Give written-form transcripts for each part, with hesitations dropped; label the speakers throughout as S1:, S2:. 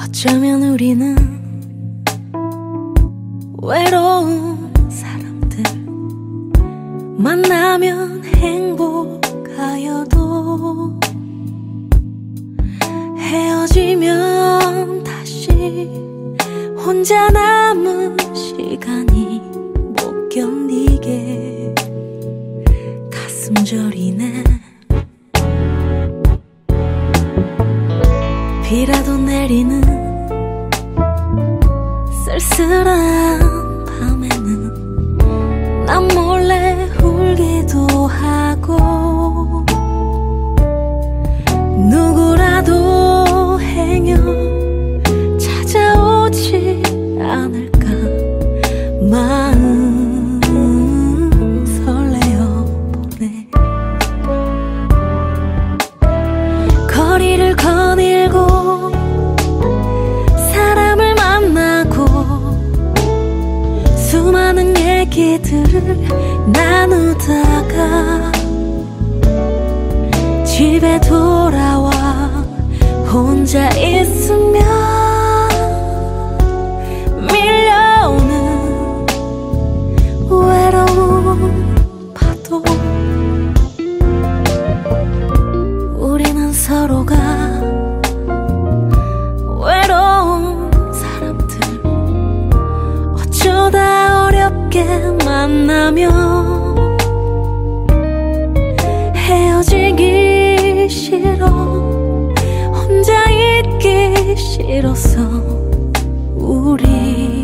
S1: 어쩌면 우리는 외로운 사람들, 만나면 행복하여도 헤어지면 다시 혼자 남은 시간이 못 견디게 가슴 저리네. 비라도 내리는 쓸쓸한 밤에는 난 몰래 울기도 하고, 누구라도 행여 찾아오지 않을까 마음 설레어 보내. 거리를 거닐고 사람을 만나고 수많은 얘기들을 나누다가 집에 돌아와 혼자 있으면 밀려오는 외로운 파도. 우리는 서로가 외로운 사람들, 어쩌다 어렵게 만나면 헤어지기 싫어, 혼자 있기 싫어서 우리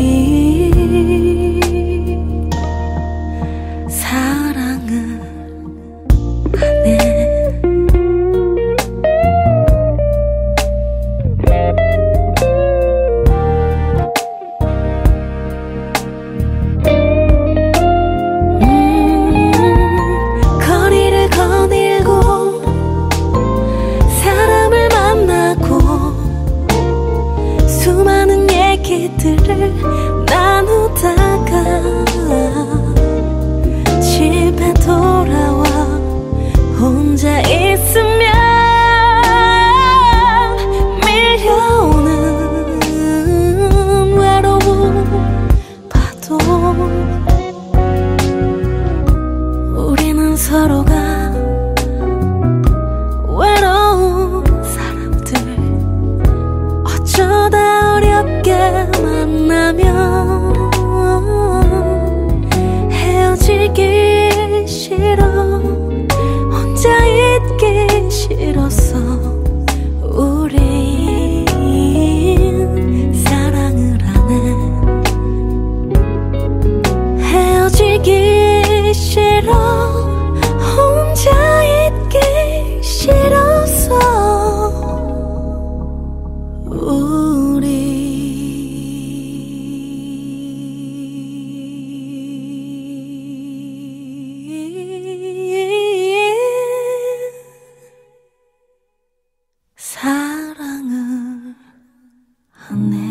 S1: 사랑을 하네. 거리를 거닐고 사람을 만나고 수많은 얘기들을 나누다가 집에 돌아와 혼자 있으면 밀려오는 외로운 파도. 우리는 서로가 외로운 사람들, 어쩌다 어렵게 만나면 헤어지기 싫어, 혼자 있기 싫어서 우린 사랑을 하네. 헤어지기 싫어, 혼자 있기 싫어서 우리 사랑을 하네.